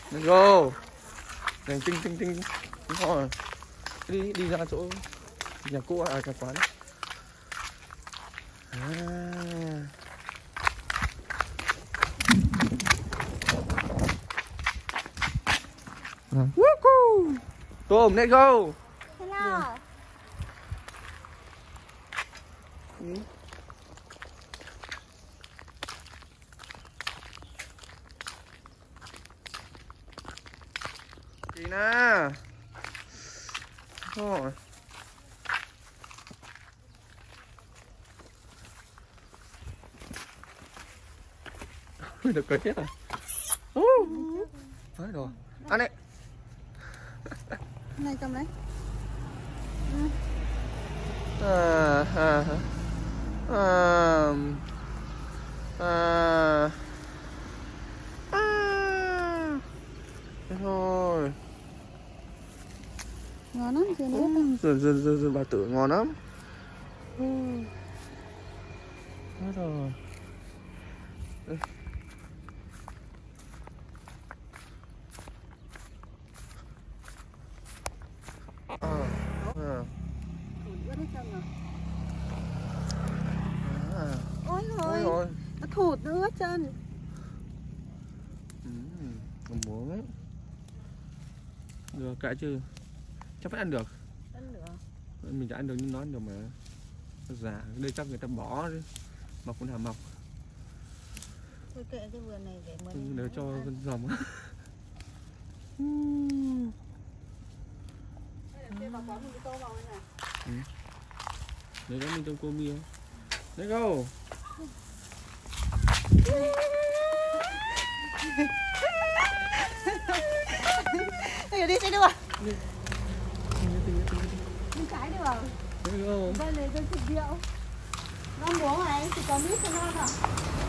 Let's go. Đèn tinh tinh tinh. Đúng rồi. Đi ra chỗ nhà cũ à, nhà quán. Tôm, let's go. Hello. Chị nè. Rồi. Được cười hết rồi. Đấy rồi. Ăn đấy. Này cầm đấy. Thôi. Ngon lắm chưa nữa. Rồi bà tử ngon lắm. Hết rồi. Ôi rồi. Nó thụt nữa chân. Còn muốn ấy. Được cả chứ. Chắc phải ăn được. Ăn được. Mình đã ăn được nhưng nó ăn được mà. Già, đây chắc người ta bỏ đi. Mọc con nào mọc. Thôi kệ cái vườn này để để cho con rồng. Đấy đó mình trong cô mia. Let's go. Đây đi chạy được. Đi trái được. Let's go. Đây này tôi chụp rượu. Nó uống này, thì có mít cho nó à?